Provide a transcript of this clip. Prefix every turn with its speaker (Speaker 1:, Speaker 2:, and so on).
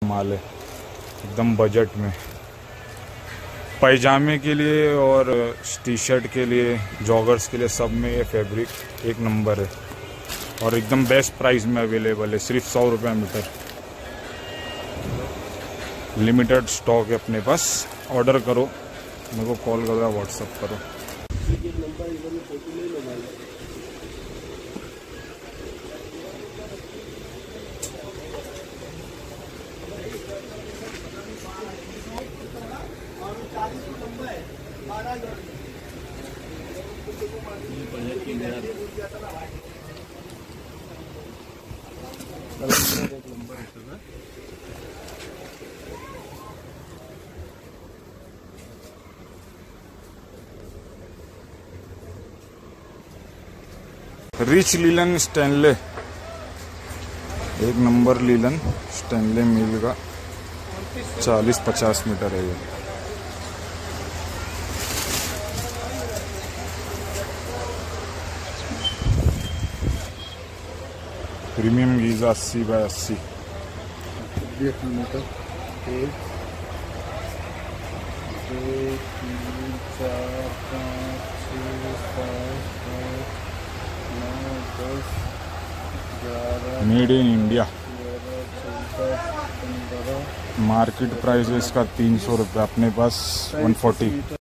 Speaker 1: माल है एकदम बजट में। पैजामे के लिए और टी शर्ट के लिए, जॉगर्स के लिए, सब में ये फैब्रिक एक नंबर है और एकदम बेस्ट प्राइस में अवेलेबल है। सिर्फ 100 रुपये मीटर। लिमिटेड स्टॉक है अपने पास। ऑर्डर करो, मेरे को कॉल करो या व्हाट्सअप करो। रिच लीलन स्टैनले, एक नंबर लीलन स्टैनले मिल का 40-50 मीटर है ये। Premium Giza 80x80। Made in India. Market price है इसका 300 रुपये, अपने पास 140।